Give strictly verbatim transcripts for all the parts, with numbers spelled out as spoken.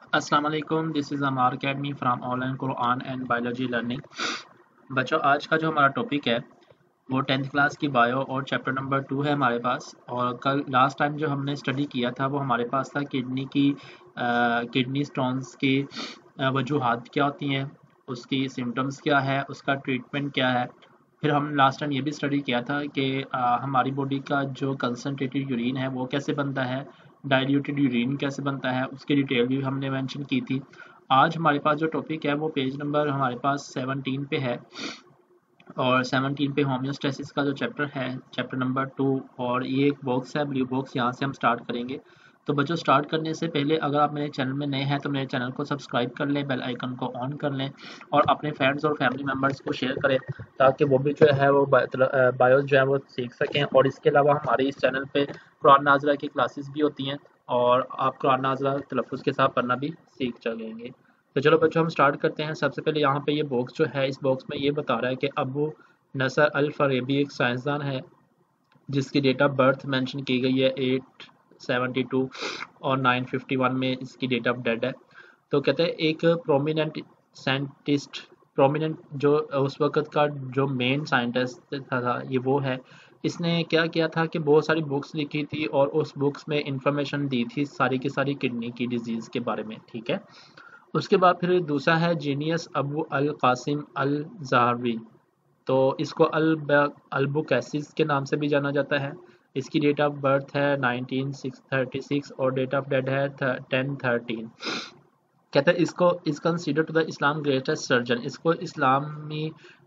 अस्सलाम वालेकुम, this is Amar academy from online Quran and biology learning. बच्चों, आज का जो हमारा टॉपिक है वो टेंथ क्लास की बायो और चैप्टर नंबर टू है हमारे पास। और कल लास्ट टाइम जो हमने स्टडी किया था वो हमारे पास था किडनी की किडनी स्टोन्स की अ, वजूहात क्या होती हैं, उसकी सिम्टम्स क्या है, उसका ट्रीटमेंट क्या है। फिर हम लास्ट टाइम ये भी स्टडी किया था कि अ, हमारी बॉडी का जो कंसनट्रेटेड यूरिन है वो कैसे बनता है, डाइल्यूटेड यूरिन कैसे बनता है, उसकी डिटेल भी हमने मेंशन की थी। आज हमारे पास जो टॉपिक है वो पेज नंबर हमारे पास सेवनटीन पे है। और सेवनटीन पे होम्योस्टेसिस का जो चैप्टर है, चैप्टर नंबर टू। और ये एक बॉक्स है, ब्लू बॉक्स, यहाँ से हम स्टार्ट करेंगे। तो बच्चों, स्टार्ट करने से पहले अगर आप मेरे चैनल में नए हैं तो मेरे चैनल को सब्सक्राइब कर लें, बेल आइकन को ऑन कर लें और अपने फ्रेंड्स और फैमिली मेम्बर्स को शेयर करें ताकि वो भी जो है वो बायोस जो है वो सीख सकें। और इसके अलावा हमारे इस चैनल पे कुरान नाज़रा की क्लासेस भी होती हैं और आप कुरान नाज़रा तलफ़्फ़ुज़ के साथ पढ़ना भी सीख सकेंगे। तो चलो बच्चों, हम स्टार्ट करते हैं। सबसे पहले यहाँ पे ये बॉक्स जो है, इस बॉक्स में ये बता रहा है कि अबू नसर अल फरेबी एक साइंसदान है जिसकी डेट ऑफ बर्थ मेंशन की गई है एट सेवेंटी टू और नाइन फिफ्टी वन में इसकी डेट ऑफ डेथ है। तो कहते हैं एक प्रोमिनेंट साइंटिस्ट, प्रोमिनेंट जो उस वक्त का जो मेन साइंटिस्ट था, था ये वो है। इसने क्या किया था कि बहुत सारी बुक्स लिखी थी और उस बुक्स में इंफॉर्मेशन दी थी सारी की सारी किडनी की डिजीज़ के बारे में। ठीक है। उसके बाद फिर दूसरा है genius Abu al Qasim al Zahri. तो इसको अल अल्बुकैसिस के नाम से भी जाना जाता है। इसकी डेट ऑफ बर्थ है नाइनटीन थर्टी सिक्स और डेट ऑफ डेथ है टेन थर्टीन। कहते हैं इसको is consider to the Islam greatest surgeon, इसको इस्लामी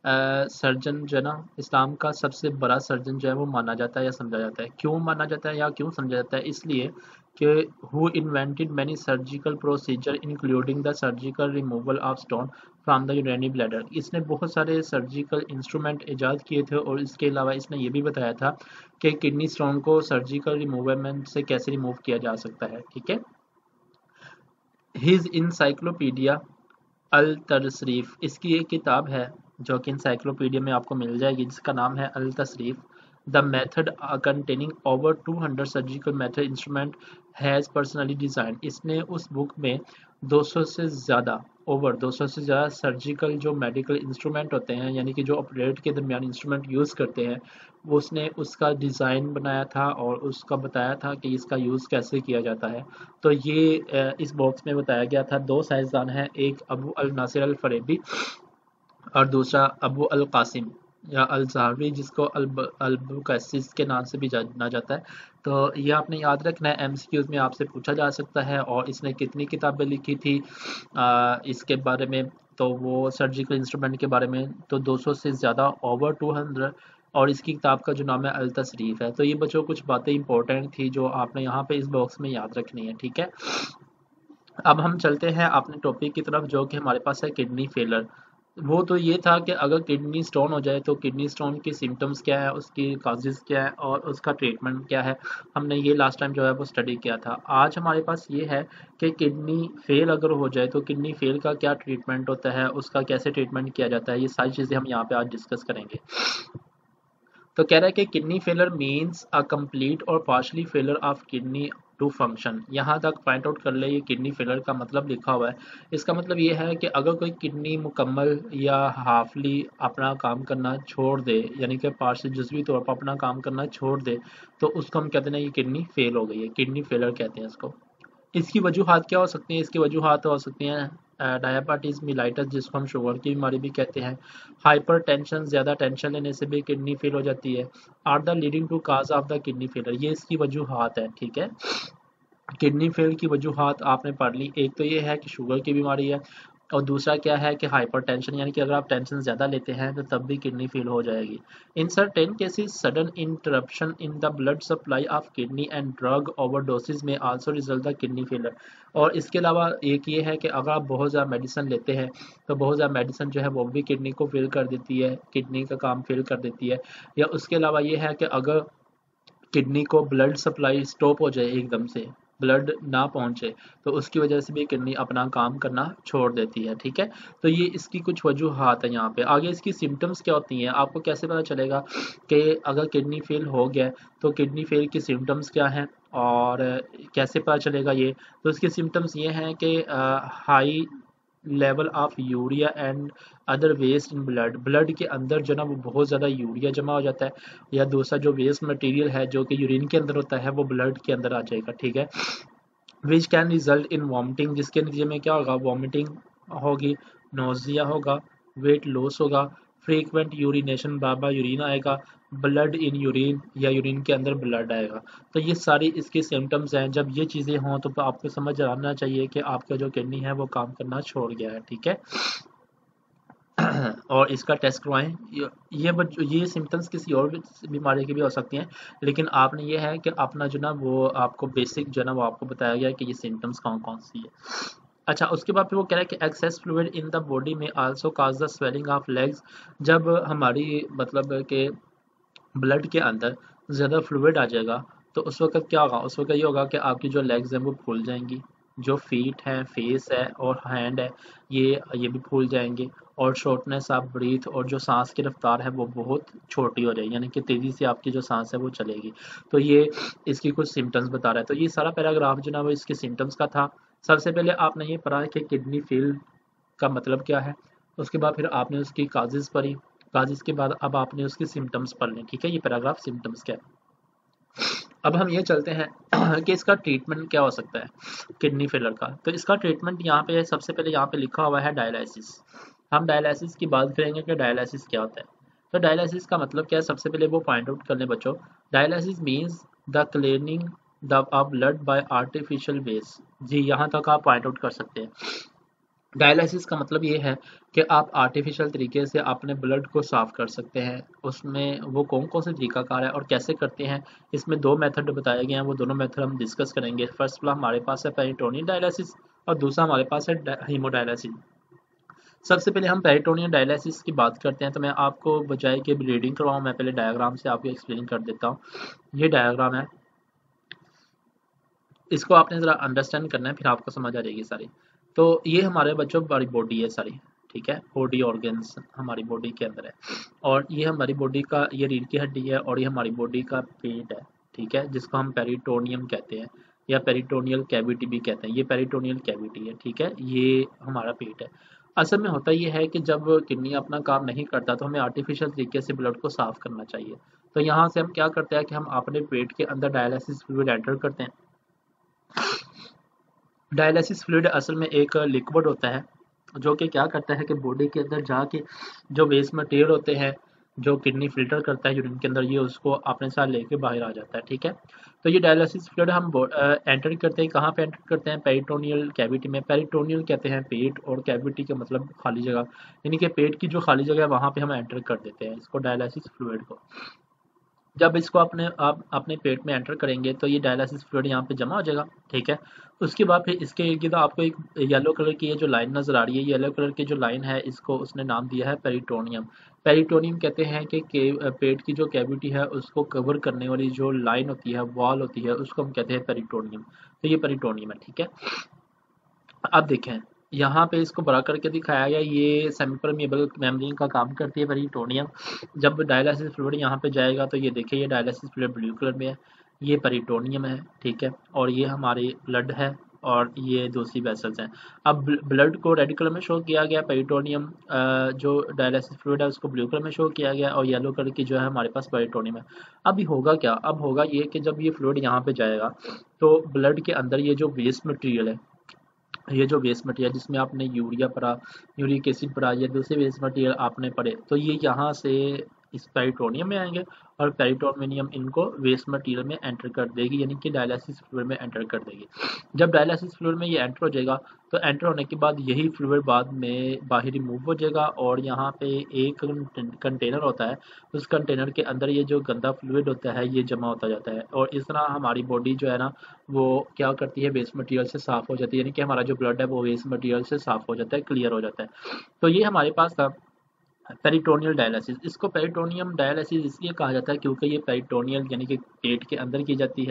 सर्जन जो है ना, इस्लाम का सबसे बड़ा सर्जन जो है वो माना जाता है या समझा जाता है। क्यों माना जाता है या क्यों समझा जाता है? इसलिए कि who invented many surgical procedure including the surgical removal of stone from the urinary bladder. इसने बहुत सारे सर्जिकल इंस्ट्रूमेंट ईजाद किए थे और इसके अलावा इसने ये भी बताया था कि किडनी स्टोन को सर्जिकल रिमूवमेंट से कैसे रिमूव किया जा सकता है। ठीक है। हिज इंसाइक्लोपीडिया अल तसरीफ, इसकी एक किताब है जो कि इंसाइक्लोपीडिया में आपको मिल जाएगी, जिसका नाम है अल तसरीफ। The method containing over two hundred surgical method instrument has personally design. इसने उस बुक में दो सौ से ज़्यादा, ओवर दो सौ से ज़्यादा सर्जिकल जो मेडिकल इंस्ट्रूमेंट होते हैं, यानी कि जो ऑपरेट के दरमियान इंस्ट्रूमेंट यूज़ करते हैं, वो उसने उसका डिज़ाइन बनाया था और उसका बताया था कि इसका यूज़ कैसे किया जाता है। तो ये अ, इस बॉक्स में बताया गया था। दो साइंसदान हैं, एक अबू अल नासिर अल फरेबी और दूसरा अबू अल कासिम या अल ज़ाहरी, जिसको अल्बुकैसिस के नाम से भी जाना जाता है। तो ये आपने याद रखना है, एमसीक्यूज में आपसे पूछा जा सकता है। और इसने कितनी किताबें लिखी थी आ, इसके बारे में, तो वो सर्जिकल इंस्ट्रूमेंट के बारे में तो दो सौ से ज़्यादा, ओवर टू हंड्रेड। और इसकी किताब का जो नाम है अल तसरीफ है। तो ये बच्चों कुछ बातें इंपॉर्टेंट थी जो आपने यहाँ पे इस बॉक्स में याद रखनी है। ठीक है। अब हम चलते हैं अपने टॉपिक की तरफ जो कि हमारे पास है किडनी फेलर। वो तो ये था कि अगर किडनी स्टोन हो जाए तो किडनी स्टोन की सिम्टम्स क्या है, उसकी काजेज़ क्या है और उसका ट्रीटमेंट क्या है। हमने ये लास्ट टाइम जो है वो स्टडी किया था। आज हमारे पास ये है कि किडनी फेल अगर हो जाए तो किडनी फेल का क्या ट्रीटमेंट होता है, उसका कैसे ट्रीटमेंट किया जाता है। ये सारी चीज़ें हम यहाँ पे आज डिस्कस करेंगे। तो कह रहा है कि kidney failure means a complete or partially failure of kidney to function. यहाँ तक पॉइंट आउट कर ले, ये किडनी फेलर का मतलब लिखा हुआ है। इसका मतलब ये है कि अगर कोई किडनी मुकम्मल या हाफली अपना काम करना छोड़ दे, यानी कि पार्शल जुज़वी तौर पर अपना काम करना छोड़ दे, तो उसको हम कहते हैं ये किडनी फेल हो गई है, किडनी फेलर कहते हैं इसको। इसकी वजूहात क्या हो सकती हैं? इसकी वजूहात हो सकती हैं डायबिटीज़ मिलाइटस, जिसको हम शुगर की बीमारी भी कहते हैं। हाइपर टेंशन, ज़्यादा टेंशन लेने से भी किडनी फेल हो जाती है। Are the leading two cause of the kidney failure, ये इसकी वजूहात है। ठीक है। किडनी फेल की वजूहात आपने पढ़ ली। एक तो ये है कि शुगर की बीमारी है और दूसरा क्या है कि हाइपरटेंशन, यानी कि अगर आप टेंशन ज़्यादा लेते हैं तो तब भी किडनी फेल हो जाएगी। In certain cases sudden interruption in the blood supply of kidney and drug overdoses may also result the kidney failure. और इसके अलावा एक ये है कि अगर आप बहुत ज़्यादा मेडिसिन लेते हैं तो बहुत ज़्यादा मेडिसिन जो है वो भी किडनी को फेल कर देती है, किडनी का काम फेल कर देती है। या उसके अलावा ये है कि अगर किडनी को ब्लड सप्लाई स्टॉप हो जाए एकदम से, ब्लड ना पहुंचे, तो उसकी वजह से भी किडनी अपना काम करना छोड़ देती है। ठीक है, तो ये इसकी कुछ वजूहात है। यहाँ पे आगे इसकी सिम्टम्स क्या होती हैं, आपको कैसे पता चलेगा कि अगर किडनी फेल हो गया तो किडनी फेल की सिम्टम्स क्या हैं और कैसे पता चलेगा ये। तो इसके सिम्टम्स ये हैं कि high level of urea and other waste in blood, blood के अंदर जो ना वो बहुत ज़्यादा यूरिया जमा हो जाता है, या दूसरा जो वेस्ट मटेरियल है जो कि यूरिन के अंदर होता है वो ब्लड के अंदर आ जाएगा। ठीक है, which can result in vomiting, जिसके नतीजे में क्या होगा, वॉमिटिंग होगी, नोजिया होगा, वेट लॉस होगा, फ्रीक्वेंट यूरिनेशन, बार बार यूरिन आएगा, ब्लड इन यूरिन या यूरिन के अंदर ब्लड आएगा। तो ये सारी इसके सिम्टम्स हैं। जब ये चीज़ें हों तो आपको समझ आना चाहिए कि आपका जो किडनी है वो काम करना छोड़ गया है। ठीक है, और इसका टेस्ट करवाएं। ये ये बच- ये सिम्टम्स किसी और भी- बीमारी की भी हो सकती हैं, लेकिन आपने ये है कि अपना जो ना वो आपको बेसिक जो ना वो आपको बताया गया है कि ये सिम्टम्स कौन कौन सी है। अच्छा, उसके बाद फिर वो कह रहा है कि excess fluid in the body may also cause the swelling of legs. जब हमारी मतलब कि ब्लड के अंदर ज़्यादा फ्लूइड आ जाएगा तो उस वक्त क्या होगा, उस वक्त ये होगा कि आपकी जो लेग्स हैं वो फूल जाएंगी, जो फीट हैं, फेस है और हैंड है, ये ये भी फूल जाएंगे, और शॉर्टनेस ऑफ ब्रीथ, और जो सांस की रफ्तार है वो बहुत छोटी हो जाएगी, यानी कि तेज़ी से आपकी जो सांस है वो चलेगी। तो ये इसकी कुछ सिम्टम्स बता रहा है। तो ये सारा पैराग्राफ जो ना वो इसके सिम्टम्स का था। सबसे पहले आपने ये पढ़ा कि किडनी फेल का मतलब क्या है, उसके बाद फिर आपने उसकी काजेज़ पढ़ी, काजेज़ के बाद अब आपने उसके सिम्टम्स पढ़ने। ठीक है, ये पैराग्राफ सिम्टम्स क्या है। अब हम ये चलते हैं कि इसका ट्रीटमेंट क्या हो सकता है किडनी फेलर का। तो इसका ट्रीटमेंट यहाँ पे सबसे पहले यहाँ पे लिखा हुआ है डायलिसिस। हम डायलिसिस की बात करेंगे कि डायलिसिस क्या होता है। तो डायलिसिस का मतलब क्या है, सबसे पहले वो पॉइंट आउट कर लें बच्चों। Dialysis means the cleaning the of blood by artificial ways. जी, यहाँ तक आप पॉइंट आउट कर सकते हैं। डायलिसिस का मतलब ये है कि आप आर्टिफिशियल तरीके से अपने ब्लड को साफ़ कर सकते हैं। उसमें वो कौन कौन से तरीकाकार है और कैसे करते हैं, इसमें दो मेथड बताए गए हैं, वो दोनों मेथड हम डिस्कस करेंगे। फर्स्ट वाला हमारे पास है पेरिटोनियल डायलिसिस और दूसरा हमारे पास है हीमोडायलिसिस। सबसे पहले हम पेरिटोनियल डायलिसिस की बात करते हैं। तो मैं आपको बजाय कि रीडिंग करवाऊँ, मैं पहले डायग्राम से आपको एक्सप्लेन कर देता हूँ। ये डायग्राम है, इसको आपने ज़रा अंडरस्टैंड करना है, फिर आपको समझ आ जाएगी सारी। तो ये हमारे बच्चों हमारी बॉडी है सारी। ठीक है, बॉडी ऑर्गन्स हमारी बॉडी के अंदर है, और ये हमारी बॉडी का ये रीढ़ की हड्डी है, और ये हमारी बॉडी का पेट है। ठीक है, जिसको हम पेरिटोनियम कहते हैं या पेरिटोनियल कैविटी भी कहते हैं। ये पेरिटोनियल कैविटी है। ठीक है, ये हमारा पेट है। असल में होता ये है कि जब किडनी अपना काम नहीं करता तो हमें आर्टिफिशियल तरीके से ब्लड को साफ करना चाहिए। तो यहाँ से हम क्या करते हैं कि हम अपने पेट के अंदर डायलिसिस फ्लूइड एंटर करते हैं। डायलिसिस फ्लूइड असल में एक लिक्विड होता है जो कि क्या करता है कि बॉडी के अंदर जाके जो वेस्ट मटेरियल होते हैं जो किडनी फिल्टर करता है यूरिन के अंदर, ये उसको अपने साथ लेके बाहर आ जाता है। ठीक है, तो ये डायलिसिस फ्लूइड हम एंटर करते हैं, कहाँ पे एंटर करते हैं, पेरिटोनियल कैविटी में। पेरिटोनियल कहते हैं पेट, और कैविटी का मतलब खाली जगह, यानी कि पेट की जो खाली जगह है वहाँ पे हम एंटर कर देते हैं इसको, डायलिसिस फ्लूइड को। जब इसको अपने आप अपने पेट में एंटर करेंगे तो ये डायलिसिस फ्लूइड यहाँ पे जमा हो जाएगा। ठीक है, उसके बाद फिर इसके इर्द गिर्द आपको एक येलो कलर की ये जो लाइन नज़र आ रही है, येलो कलर की जो लाइन है इसको उसने नाम दिया है पेरिटोनियम। पेरिटोनियम कहते हैं कि के, पेट की जो कैविटी है उसको कवर करने वाली जो लाइन होती है, वॉल होती है, उसको हम कहते हैं पेरिटोनियम। तो ये पेरिटोनियम है। ठीक है, अब देखें यहाँ पे इसको बड़ा करके दिखाया गया, ये सेमी परमिएबल मेम्ब्रेन का काम करती है पेरिटोनियम। जब डायलिसिस फ्लूइड यहाँ पे जाएगा तो ये देखिए ये डायलिसिस फ्लूइड ब्लू कलर में है, ये पेरिटोनियम है। ठीक है, और ये हमारी ब्लड है, और ये दूसरी वेसल्स हैं। अब ब्लड को रेड कलर में शो किया गया, पेरिटोनियम जो डायलिसिस फ्लूइड है उसको ब्लू कलर में शो किया गया, और येलो कलर की जो है हमारे पास पेरिटोनियम है। अभी होगा क्या, अब होगा ये कि जब ये फ्लूइड यहाँ पे जाएगा तो ब्लड के अंदर ये जो वेस्ट मटेरियल है, ये जो वेस्ट मटेरियल जिसमें आपने यूरिया पढ़ा, यूरिक एसिड पढ़ा, या दूसरे वेस्ट मटेरियल आपने पढ़े, तो ये यहाँ से इस पेरिटोनियम में आएंगे, और पेरिटोनियम इनको वेस्ट मटेरियल में एंटर कर देगी, यानी कि डायलिसिस फ्लूइड में एंटर कर देगी। जब डायलिसिस फ्लूइड में ये एंटर हो जाएगा तो एंटर होने के बाद यही फ्लूइड बाद में बाहर रिमूव हो जाएगा, और यहाँ पे एक कंटेनर होता है, उस कंटेनर के अंदर ये जो गंदा फ्लूइड होता है ये जमा होता जाता है, और इस तरह हमारी बॉडी जो है ना वो क्या करती है, वेस्ट मटेरियल से साफ हो जाती है, यानी कि हमारा जो ब्लड है वो वेस्ट मटेरियल से साफ हो जाता है, क्लियर हो जाता है। तो ये हमारे पास था पेरिटोनियल डायलिसिस। इसको पेरिटोनियम डायलिसिस इसलिए कहा जाता है क्योंकि ये पेरिटोनियल यानी कि पेट के अंदर की जाती है,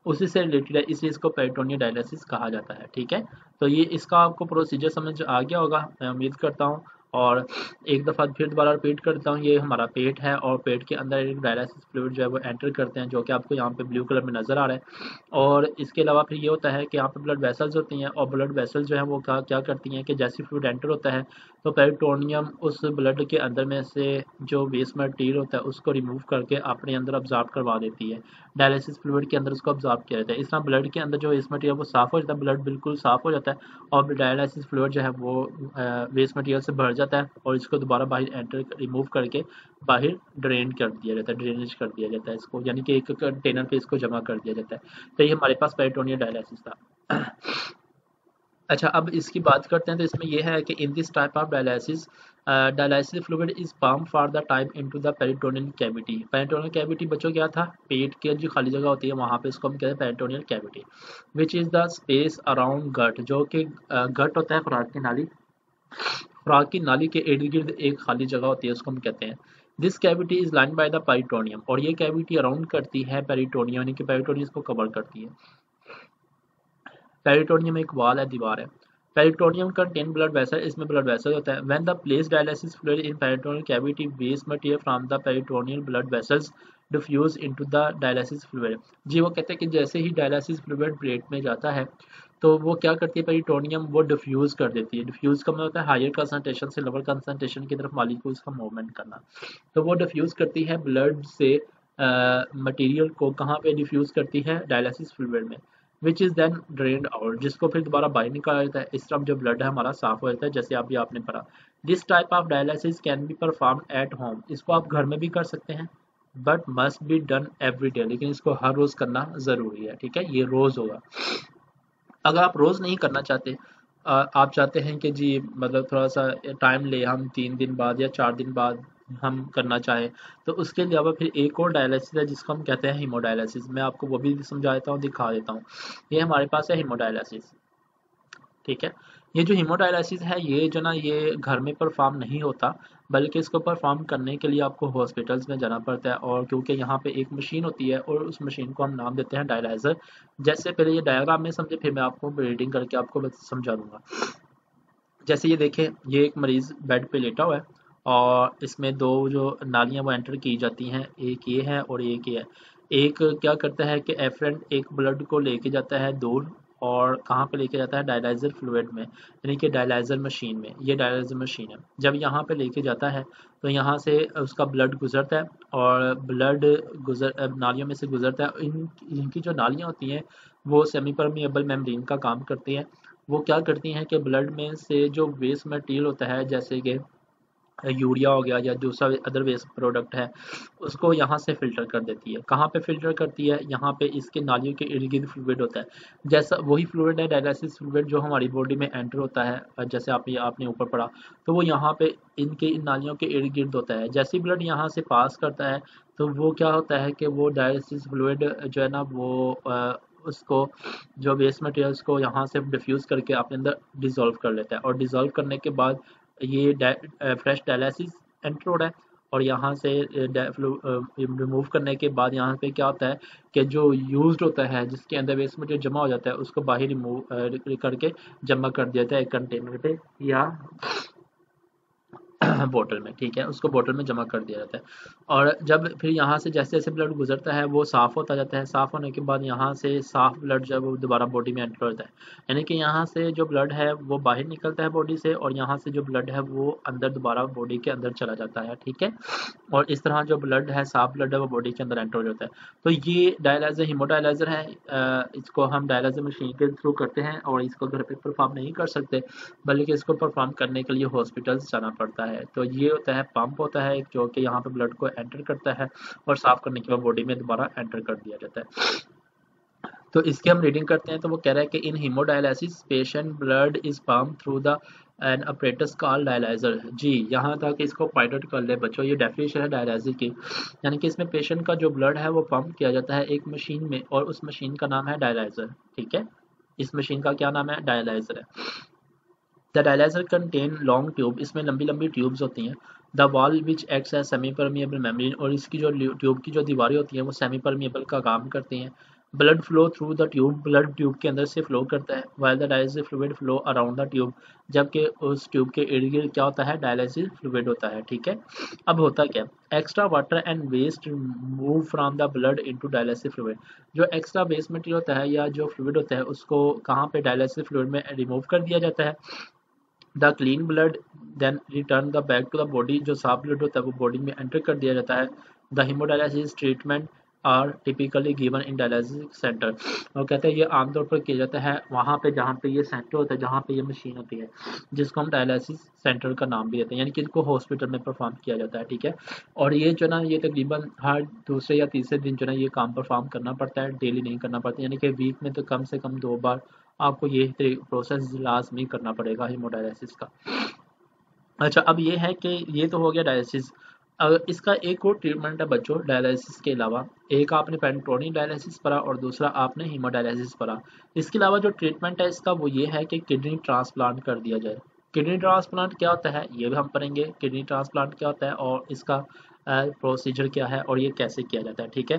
उसी से रिलेटेड है, इसलिए इसको पेरिटोनियल डायलिसिस कहा जाता है। ठीक है, तो ये इसका आपको प्रोसीजर समझ आ गया होगा, मैं उम्मीद करता हूँ। और एक दफ़ा फिर दोबारा रिपीट करता हूँ, ये हमारा पेट है और पेट के अंदर एक डायलिसिस फ्लूइड जो है वो एंटर करते हैं, जो कि आपको यहाँ पे ब्लू कलर में नज़र आ रहा है। और इसके अलावा फिर ये होता है कि यहाँ पे ब्लड वेसल्स होती हैं, और ब्लड वेसल जो है वो क्या क्या करती हैं कि जैसे फ्लूइड एंटर होता है तो पेरिटोनियम उस ब्लड के अंदर में से जो वेस्ट मटेरियल होता है उसको रिमूव करके अपने अंदर ऑब्जॉर्ब करवा देती है। डायलिसिस फ्लूइड के अंदर उसको ऑब्जॉर्ब किया जाता है। इस तरह ब्लड के अंदर जो वेस्ट मटेरियल वो साफ़ हो जाता है, ब्लड बिल्कुल साफ़ हो जाता है, और डायलिसिस फ्लूइड जो है वो वेस्ट मटेरियल से भर जाता है, और इसको दोबारा बाहर एंटर रिमूव करके बाहर ड्रेन कर दिया जाता है, ड्रेनेज कर दिया जाता है इसको, यानी कि एक कंटेनर पे इसको जमा कर दिया जाता है। तो ये हमारे पास पेरिटोनियल डायलिसिस था। अच्छा, अब इसकी बात करते हैं, तो इसमें यह है कि in this type of dialysis dialysis fluid is pump for the time into the peritoneal cavity. Peritoneal cavity बच्चों क्या था, पेट की जो खाली जगह होती है वहाँ पे इसको हम कहते हैं peritoneal cavity, which is the space around gut, जो कि गट होता है खुराक की नाली, खुराक की नाली के इर्द गिर्द एक खाली जगह होती है, उसको हम कहते हैं। This cavity is line by the peritoneum, और ये कैविटी अराउंड करती है पेरिटोनियम, यानी कि पेरिटोनियम को कवर करती है। पेरिटोनियम एक वाल है, दीवार है। पेरिटोनियम कंटेन ब्लड वेसल, इसमें ब्लड वेसल होता है। When the place dialysis fluid in peritoneal cavity, waste material from the peritoneal blood vessels diffuse into the dialysis fluid. जी, वो कहते हैं कि जैसे ही डायलिसिस फ्लूइड प्लेट में जाता है तो वो क्या करती है, पेरिटोनियम वो डिफ्यूज कर देती है। डिफ्यूज का मतलब होता है हायर कंसंट्रेशन से लोअर कंसंट्रेशन की तरफ मॉलिक्यूल्स का मूवमेंट करना। तो वो डिफ्यूज करती है ब्लड से मटेरियल को, कहाँ पे डिफ्यूज करती है, डायलिसिस फ्लूइड में, which is then drained out, जिसको फिर दोबारा बाहर निकाला जाता है। इस तरह जो ब्लड है हमारा साफ हो जाता है, जैसे अभी आपने पढ़ा। This type of dialysis can be perform at home, इसको आप घर में भी कर सकते हैं, but must be done every day, लेकिन इसको हर रोज़ करना ज़रूरी है। ठीक है, ये रोज़ होगा। अगर आप रोज़ नहीं करना चाहते, आप चाहते हैं कि जी मतलब थोड़ा सा टाइम ले, हम तीन दिन बाद या चार दिन बाद हम करना चाहें, तो उसके अलावा फिर एक और डायलिसिस है जिसको हम कहते हैं हीमोडायलिसिस। मैं आपको वो भी समझा देता हूँ, दिखा देता हूँ। ये हमारे पास है हीमोडायलिसिस। ठीक है, ये जो हीमोडायलिसिस है ये जो ना ये घर में परफॉर्म नहीं होता, बल्कि इसको परफॉर्म करने के लिए आपको हॉस्पिटल्स में जाना पड़ता है, और क्योंकि यहाँ पे एक मशीन होती है और उस मशीन को हम नाम देते हैं डायलाइजर। जैसे पहले ये डायग्राम में समझे, फिर मैं आपको रीडिंग करके आपको समझा दूंगा। जैसे ये देखें, ये एक मरीज़ बेड पे लेटा हुआ है, और इसमें दो जो नालियाँ वो एंटर की जाती हैं, एक ये है और एक ये है। एक क्या करता है कि एफरेंट एक ब्लड को लेके जाता है दूर, और कहाँ पे लेके जाता है, डायलाइजर फ्लूइड में, यानी कि डायलाइजर मशीन में। ये डायलाइजर मशीन है, जब यहाँ पे लेके जाता है तो यहाँ से उसका ब्लड गुजरता है, और ब्लड गुजर नालियों में से गुजरता है। इन इनकी जो नालियाँ होती हैं वो सेमी परमिएबल मेम्ब्रेन का काम करती हैं। वो क्या करती हैं कि ब्लड में से जो वेस्ट मटेरियल होता है, जैसे कि यूरिया हो गया या दूसरा अदर वेस्ट प्रोडक्ट है, उसको यहाँ से फ़िल्टर कर देती है। कहाँ पे फ़िल्टर करती है, यहाँ पे इसके नालियों के इर्द गिर्द फ्लूइड होता है, जैसा वही फ्लूइड है डायलिसिस फ्लूइड जो हमारी बॉडी में एंटर होता है। जैसे आपने आपने ऊपर पढ़ा, तो वो यहाँ पे इनके इन नालियों के इर्द गिर्द होता है। जैसे ब्लड यहाँ से पास करता है तो वो क्या होता है कि वो डायलिसिस फ्लूइड जो है ना वो आ, उसको जो वेस्ट मटेरियल्स को यहाँ से डिफ्यूज़ करके अपने अंदर डिज़ोल्व कर लेता है, और डिज़ोल्व करने के बाद ये फ्रेश डायलिसिस एंटर हो रहा है, और यहाँ से रिमूव करने के बाद यहाँ पे क्या होता है कि जो यूज्ड होता है जिसके अंदर वेस्ट मटेरियल जमा हो जाता है उसको बाहर रिमूव करके जमा कर दिया जाता है एक कंटेनर पे या बोतल में। ठीक है, उसको बोतल में जमा कर दिया जाता है, और जब फिर यहाँ से जैसे जैसे ब्लड गुजरता है वो साफ़ होता जाता है। साफ़ होने के बाद यहाँ से साफ़ ब्लड जब वो दोबारा बॉडी में एंटर होता है, यानी कि यहाँ से जो ब्लड है वो बाहर निकलता है बॉडी से, और यहाँ से जो ब्लड है वो अंदर दोबारा बॉडी के अंदर चला जाता है। ठीक है, और इस तरह जो ब्लड है, साफ ब्लड है, वो बॉडी के अंदर एंटर हो जाता है। तो ये डायलाइजर हीमोडायलाइजर है, इसको हम डायलाइजर मशीन के थ्रू करते हैं, और इसको घर पे परफॉर्म नहीं कर सकते, बल्कि इसको परफॉर्म करने के लिए हॉस्पिटल्स जाना पड़ता है। तो ये होता है पंप होता है जो कि यहाँ पे ब्लड को एंटर करता है, और साफ करने के बाद बॉडी में दोबारा एंटर कर दिया जाता है। तो इसकी हम रीडिंग करते हैं, तो वो कह रहा है कि in haemodialysis patient blood is pump through the an apparatus called dialyser. जी, यहाँ तक इसको पायलट कर ले बच्चों, ये डेफिनेशन है डायलाइजर की, यानी कि इसमें पेशेंट का जो ब्लड है वो पंप किया जाता है एक मशीन में, और उस मशीन का नाम है डायलाइजर। ठीक है, इस मशीन का क्या नाम है, डायलाइजर है। The dialyser contain long tube, इसमें लंबी लंबी ट्यूब्स होती हैं। The wall which acts as semi permeable membrane, और इसकी जो ट्यूब की जो दीवारें होती हैं वो सेमी परमिएबल का काम करती हैं। Blood flow through the tube, blood tube के अंदर से फ्लो करता है, while the dialysis fluid flow around the tube, जबकि उस ट्यूब के इर्द गिर्द क्या होता है, डायलिसिस फ्लूइड होता है। ठीक है, अब होता क्या, extra water and waste move from the blood into dialysis fluid, जो एक्स्ट्रा वेस्ट मटेरियल होता है या जो फ्लूइड होता है उसको कहाँ पे, डायलिसिस फ्लूइड में रिमूव कर दिया जाता है। The clean blood then return the back to the body, जो साफ ब्लड होता है वो बॉडी में एंटर कर दिया जाता है। The haemodialysis treatment are typically given in dialysis centre, और कहते हैं ये आमतौर पर किया जाता है वहाँ पे जहाँ पे ये सेंटर होता है, जहाँ पे ये मशीन होती है, जिसको हम डायलिसिस सेंटर का नाम भी देते हैं, यानी कि इसको हॉस्पिटल में परफॉर्म किया जाता है। ठीक है, और ये जो ना ये तकरीबन हर दूसरे या तीसरे दिन जो ना ये काम परफॉर्म करना पड़ता है, डेली नहीं करना पड़ता, यानी कि वीक में तो कम से कम दो बार आपको ये प्रोसेस लाजमी करना पड़ेगा हीमोडायलिसिस का। अच्छा, अब ये है कि ये तो हो गया डायलिसिस। अगर इसका एक और ट्रीटमेंट है बच्चों डायलिसिस के अलावा, एक आपने पेंटोनिक डायलिसिस पढ़ा और दूसरा आपने हीमोडायलिसिस पढ़ा। इसके अलावा जो ट्रीटमेंट है इसका वो ये है कि किडनी ट्रांसप्लांट कर दिया जाए। किडनी ट्रांसप्लांट क्या होता है ये भी हम पढ़ेंगे, किडनी ट्रांसप्लांट क्या होता है और इसका प्रोसीजर क्या है और ये कैसे किया जाता है। ठीक है,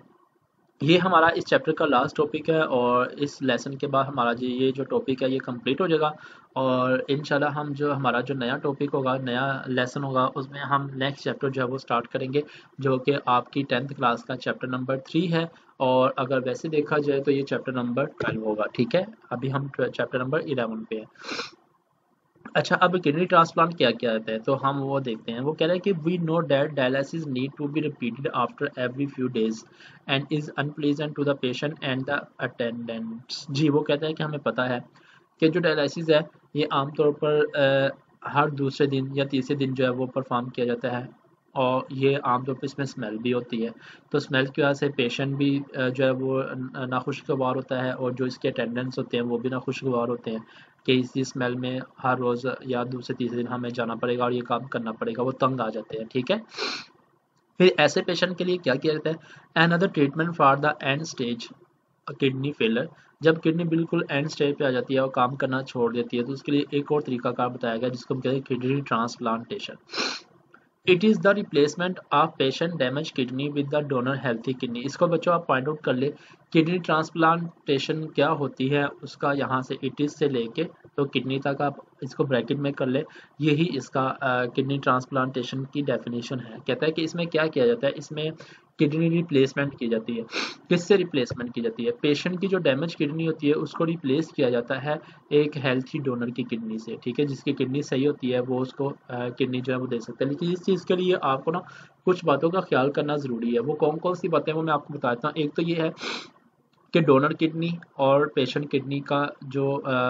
ये हमारा इस चैप्टर का लास्ट टॉपिक है और इस लेसन के बाद हमारा जो ये जो टॉपिक है ये कंप्लीट हो जाएगा, और इंशाल्लाह हम जो हमारा जो नया टॉपिक होगा, नया लेसन होगा, उसमें हम नेक्स्ट चैप्टर जो है वो स्टार्ट करेंगे, जो कि आपकी टेंथ क्लास का चैप्टर नंबर थ्री है, और अगर वैसे देखा जाए तो ये चैप्टर नंबर ट्वेल्व होगा। ठीक है, अभी हम चैप्टर नंबर इलेवन पे हैं। अच्छा, अब किडनी ट्रांसप्लांट क्या क्या होता है तो हम वो देखते हैं। वो कह रहे हैं कि we know that dialysis need to be repeated after every few days and is unpleasant to the patient and the attendants. जी, वो कहते हैं कि हमें पता है कि जो डायलिसिस है ये आमतौर पर अ, हर दूसरे दिन या तीसरे दिन जो है वो परफॉर्म किया जाता है, और ये आमतौर पर इसमें स्मेल भी होती है, तो स्मेल की वजह से पेशेंट भी अ, जो है वो न- नाखुशगवार होता है, और जो इसके अटेंडेंट्स होते हैं वो भी नाखुशगवार होते हैं कि इसी स्मेल में हर रोज़ या दूसरे तीसरे दिन हमें जाना पड़ेगा और ये काम करना पड़ेगा, वो तंग आ जाते हैं। ठीक है, फिर ऐसे पेशेंट के लिए क्या किया जाता है, another treatment for the end stage kidney failure, जब किडनी बिल्कुल एंड स्टेज पे आ जाती है और काम करना छोड़ देती है तो उसके लिए एक और तरीका कार बताया गया जिसको हम कहते हैं kidney transplantation. It is the replacement of patient damage kidney with the donor healthy kidney. इसको बच्चों आप पॉइंट आउट कर ले, किडनी ट्रांसप्लांटेशन क्या होती है उसका यहाँ से इट इज़ से लेके तो किडनी तक आप इसको ब्रैकेट में कर ले, यही इसका किडनी ट्रांसप्लांटेशन की डेफिनेशन है। कहता है कि इसमें क्या किया जाता है, इसमें किडनी रिप्लेसमेंट की जाती है। किससे रिप्लेसमेंट की जाती है, पेशेंट की जो डैमेज किडनी होती है उसको रिप्लेस किया जाता है एक हेल्थी डोनर की किडनी से। ठीक है, जिसकी किडनी सही होती है वो उसको किडनी जो है वो दे सकता है, लेकिन इस चीज़ के लिए आपको ना कुछ बातों का ख्याल करना ज़रूरी है। वो कौन कौन सी बातें वो मैं आपको बताता हूँ। एक तो ये है कि डोनर किडनी और पेशेंट किडनी का जो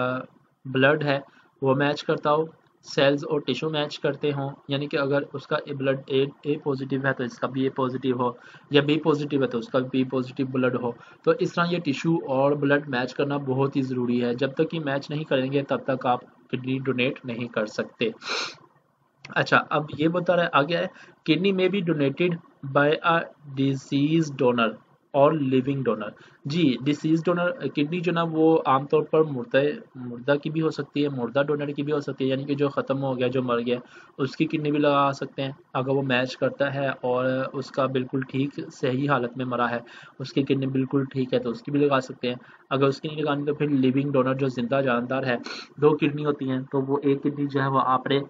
ब्लड है वो मैच करता हो, सेल्स और टिश्यू मैच करते हों, यानी कि अगर उसका ब्लड ए ए पॉजिटिव है तो इसका भी ए पॉजिटिव हो, या बी पॉजिटिव है तो उसका बी पॉजिटिव ब्लड हो। तो इस तरह ये टिश्यू और ब्लड मैच करना बहुत ही ज़रूरी है। जब तक ये मैच नहीं करेंगे तब तक आप किडनी डोनेट नहीं कर सकते। अच्छा, अब ये बता रहा है आगे है, kidney may be donated by a deceased donor or living donor. जी, डिसीज डोनर किडनी जो ना वो आमतौर पर मुर्दा मुर्दा की भी हो सकती है, मुर्दा डोनर की भी हो सकती है, यानी कि जो ख़त्म हो गया, जो मर गया, उसकी किडनी भी लगा सकते हैं अगर वो मैच करता है और उसका बिल्कुल ठीक सही हालत में मरा है, उसकी किडनी बिल्कुल ठीक है तो उसकी भी लगा सकते हैं। अगर उसकी नहीं लगानी तो फिर लिविंग डोनर जो जिंदा जानदार है, दो किडनी होती हैं तो वो एक किडनी जो है वो आपने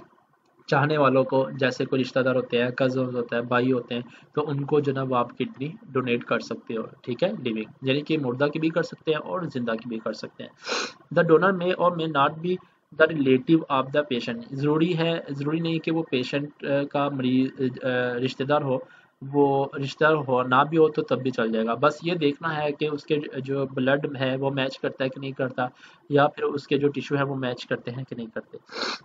चाहने वालों को, जैसे कोई रिश्तेदार होते हैं, कज़न्स होता है, भाई होते हैं, तो उनको जो ना वो आप किडनी डोनेट कर सकते हो। ठीक है, लिविंग यानी कि मुर्दा की भी कर सकते हैं और जिंदा की भी कर सकते हैं। The donor may or may not be the relative of the patient. ज़रूरी है, ज़रूरी नहीं कि वो पेशेंट का मरीज रिश्तेदार हो, वो रिश्तेदार हो ना भी हो तो तब भी चल जाएगा। बस ये देखना है कि उसके जो ब्लड है वो मैच करता है कि नहीं करता, या फिर उसके जो टिश्यू है वो मैच करते हैं कि नहीं करते।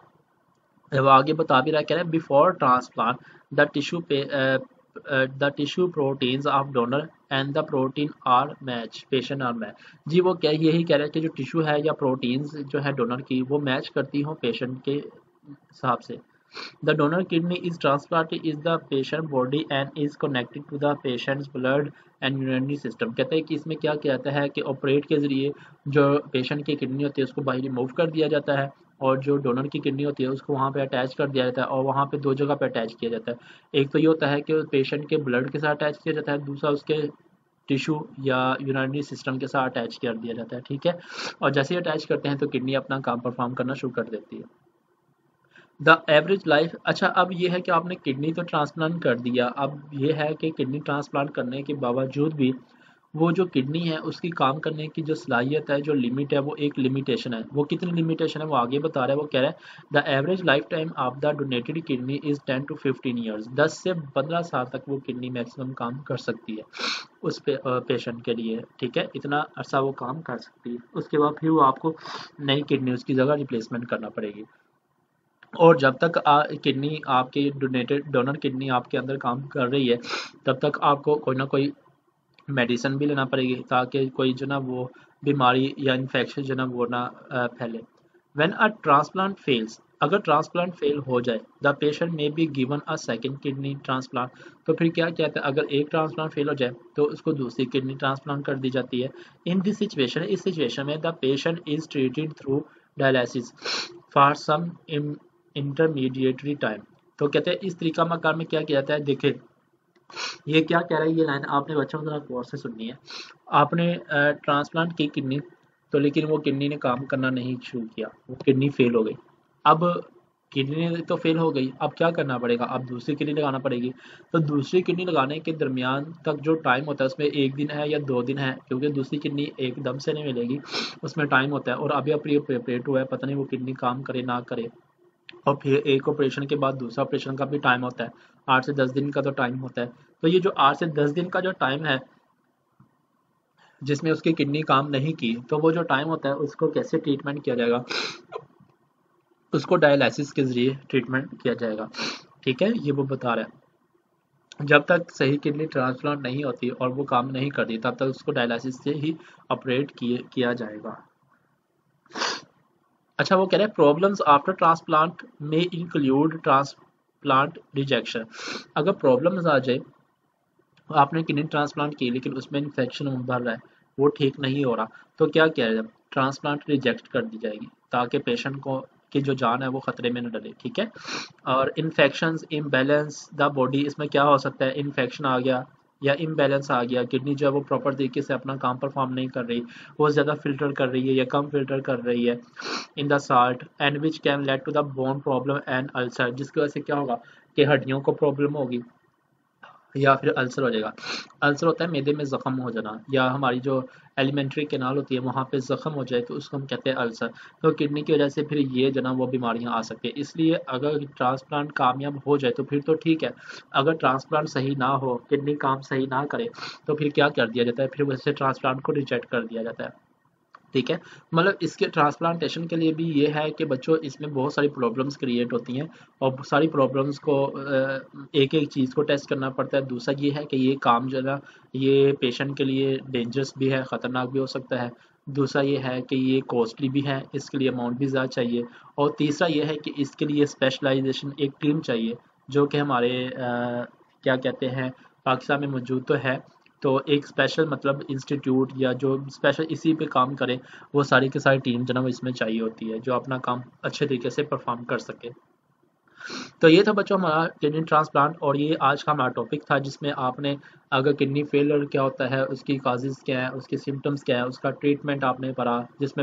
वो आगे बता भी रहा है, कह रहा है बिफोर ट्रांसप्लांट द टिश्यू पे the tissue proteins of donor and the protein are match, patient are match. जी, वो क्या यही कह रहा है कि जो टिश्यू है या प्रोटीन्स जो है डोनर की वो मैच करती हो पेशेंट के हिसाब से। The donor kidney is transplanted is the patient body and is connected to the patient's blood and urinary system। कहते हैं कि इसमें क्या किया जाता है कि ऑपरेट के ज़रिए जो पेशेंट की किडनी होती है उसको बाहर रिमूव कर दिया जाता है, और जो डोनर की किडनी होती है उसको वहाँ पे अटैच कर दिया जाता है, और वहाँ पे दो जगह पे अटैच किया जाता है। एक तो ये होता है कि पेशेंट के ब्लड के साथ अटैच किया जाता है, दूसरा उसके टिश्यू या यूरिनरी सिस्टम के साथ अटैच कर दिया जाता है, ठीक है। और जैसे ही अटैच करते हैं तो किडनी अपना काम परफॉर्म करना शुरू कर देती है। द एवरेज लाइफ, अच्छा अब ये है कि आपने किडनी तो ट्रांसप्लांट कर दिया, अब ये है कि किडनी ट्रांसप्लांट करने के बावजूद भी वो जो किडनी है उसकी काम करने की जो सलाहियत है, जो लिमिट है, वो एक लिमिटेशन है। वो कितनी लिमिटेशन है वो आगे बता रहा है। वो कह रहा है the average life time of the donated kidney is ten to fifteen years, दस से पंद्रह साल तक वो किडनी मैक्सिमम काम कर सकती है उस पे, पेशेंट के लिए, ठीक है। इतना अरसा वो काम कर सकती है, उसके बाद फिर वो आपको नई किडनी उसकी जगह रिप्लेसमेंट करना पड़ेगी। और जब तक किडनी आपकी डोनेटेड डोनर किडनी आपके अंदर काम कर रही है तब तक आपको कोई ना कोई मेडिसिन भी लेना पड़ेगी ताकि कोई जो ना वो बीमारी या इन्फेक्शन जो ना वो ना फैले। व्हेन अ ट्रांसप्लांट फेल्स, अगर ट्रांसप्लांट फेल हो जाए the patient may be given a second kidney transplant, तो फिर क्या कहते हैं, अगर एक ट्रांसप्लांट फेल हो जाए तो उसको दूसरी किडनी ट्रांसप्लांट कर दी जाती है। इन दिस सिचुएशन, इस सिचुएशन में the patient is treated through dialysis for some intermediatory time. तो कहते हैं इस तरीका मकार में क्या किया जाता है, देखें ये क्या कह रहा है, ये लाइन आपने बच्चों जरा गौर से सुननी है। आपने ट्रांसप्लांट की किडनी, तो लेकिन वो किडनी ने काम करना नहीं शुरू किया, वो किडनी फेल हो गई। अब किडनी तो फेल हो गई, अब क्या करना पड़ेगा, अब दूसरी किडनी लगाना पड़ेगी। तो दूसरी किडनी लगाने के दरमियान तक जो टाइम होता है उसमें एक दिन है या दो दिन है, क्योंकि दूसरी किडनी एकदम से नहीं मिलेगी, उसमें टाइम होता है। और अभी अभी ऑपरेट हुआ है, पता नहीं वो किडनी काम करे ना करे। और फिर एक ऑपरेशन के बाद दूसरा ऑपरेशन का भी टाइम होता है, आठ से दस दिन का तो टाइम होता है। तो ये जो आठ से दस दिन का जो टाइम है जिसमें उसकी किडनी काम नहीं की, तो वो जो टाइम होता है उसको कैसे ट्रीटमेंट किया जाएगा, उसको डायलिसिस के जरिए ट्रीटमेंट किया जाएगा, ठीक है। ये वो बता रहा है जब तक सही किडनी ट्रांसप्लांट नहीं होती और वो काम नहीं करती तब तक उसको डायलिसिस से ही ऑपरेट किए किया जाएगा। अच्छा वो कह रहे हैं problems after transplant may include transplant rejection. अगर प्रॉब्लम्स आ जाए, आपने किडनी ट्रांसप्लांट की लेकिन उसमें इन्फेक्शन उभर रहा है, वो ठीक नहीं हो रहा, तो क्या किया जाए, ट्रांसप्लांट रिजेक्ट कर दी जाएगी ताकि पेशेंट को की जो जान है वो खतरे में न डले, ठीक है। और इन्फेक्शंस इम्बैलेंस द बॉडी, इसमें क्या हो सकता है, इन्फेक्शन आ गया या इम्बैलेंस आ गया, किडनी जो है वो प्रॉपर तरीके से अपना काम परफॉर्म नहीं कर रही, वो ज़्यादा फिल्टर कर रही है या कम फिल्टर कर रही है in the salt and which can lead to the bone problem and ulcer, जिसकी वजह से क्या होगा कि हड्डियों को प्रॉब्लम होगी या फिर अल्सर हो जाएगा। अल्सर होता है मैदे में ज़ख्म हो जाना, या हमारी जो एलिमेंट्री कैनाल होती है वहाँ पे ज़ख्म हो जाए तो उसको हम कहते हैं अल्सर। तो किडनी की वजह से फिर ये जो ना वो बीमारियाँ आ सकती है। इसलिए अगर ट्रांसप्लांट कामयाब हो जाए तो फिर तो ठीक है, अगर ट्रांसप्लांट सही ना हो, किडनी काम सही ना करे, तो फिर क्या कर दिया जाता है, फिर वैसे ट्रांसप्लांट को रिजेक्ट कर दिया जाता है, ठीक है। मतलब इसके ट्रांसप्लांटेशन के लिए भी ये है कि बच्चों इसमें बहुत सारी प्रॉब्लम्स क्रिएट होती हैं और सारी प्रॉब्लम्स को एक एक चीज़ को टेस्ट करना पड़ता है। दूसरा ये है कि ये काम जो है ना ये पेशेंट के लिए डेंजरस भी है, ख़तरनाक भी हो सकता है। दूसरा ये है कि ये कॉस्टली भी है, इसके लिए अमाउंट भी ज़्यादा चाहिए। और तीसरा ये है कि इसके लिए स्पेशलाइजेशन एक टीम चाहिए जो कि हमारे आ, क्या कहते हैं पाकिस्तान में मौजूद तो है, तो एक स्पेशल मतलब इंस्टीट्यूट या जो स्पेशल इसी पे काम करे, वो सारी की सारी टीम जो ना वो इसमें चाहिए होती है जो अपना काम अच्छे तरीके से परफॉर्म कर सके। तो ये था बच्चों हमारा किडनी ट्रांसप्लांट, और ये आज का हमारा टॉपिक था जिसमें आपने अगर किडनी फेलियर क्या होता है, उसकी काजेज़ क्या है, उसके सिम्टम्स क्या है, उसका ट्रीटमेंट आपने पढ़ा जिसमें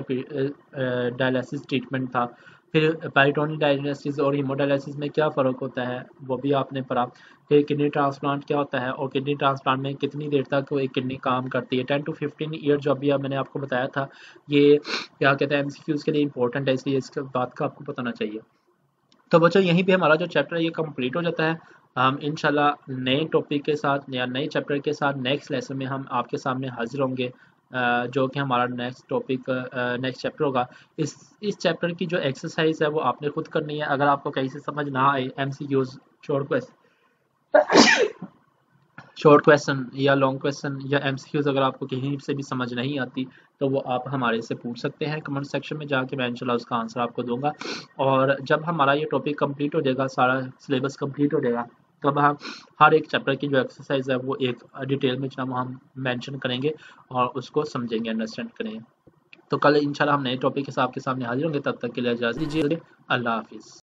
डायलिसिस ट्रीटमेंट था। फिर पेरिटोनियल डायलिसिस और हीमोडायलिसिस में क्या फ़र्क होता है वो भी आपने पढ़ा। फिर किडनी ट्रांसप्लांट क्या होता है और किडनी ट्रांसप्लांट में कितनी देर तक वो एक किडनी काम करती है, टेन टू फिफ्टीन ईयर जो अभी मैंने आपको बताया था। ये क्या कहते हैं एमसीक्यूज़ के लिए इंपॉर्टेंट है, इसलिए इस बात का आपको पता होना चाहिए। तो बच्चों यहीं पे हमारा जो चैप्टर है ये कंप्लीट हो जाता है। हम इंशाल्लाह नए टॉपिक के साथ या नए चैप्टर के साथ नेक्स्ट लेसन में हम आपके सामने हाजिर होंगे, जो कि हमारा नेक्स्ट टॉपिक नेक्स्ट चैप्टर होगा। इस इस चैप्टर की जो एक्सरसाइज है वो आपने खुद करनी है। अगर आपको कहीं से समझ ना आए, MCQs short question short question या लॉन्ग क्वेश्चन या एमसीक्यूज अगर आपको कहीं से भी समझ नहीं आती तो वो आप हमारे से पूछ सकते हैं कमेंट सेक्शन में जाके, मैं इंशाल्लाह उसका आंसर आपको दूंगा। और जब हमारा ये टॉपिक कंप्लीट हो जाएगा, सारा सिलेबस कंप्लीट हो जाएगा, तब हम हर एक चैप्टर की जो एक्सरसाइज है वो एक डिटेल में जनाब हम मेंशन करेंगे और उसको समझेंगे, अंडरस्टैंड करेंगे। तो कल इंशाल्लाह हम नए टॉपिक के साथ आपके सामने हाजिर होंगे, तब तक के लिए इजाज़त दीजिए, अल्लाह हाफिज़।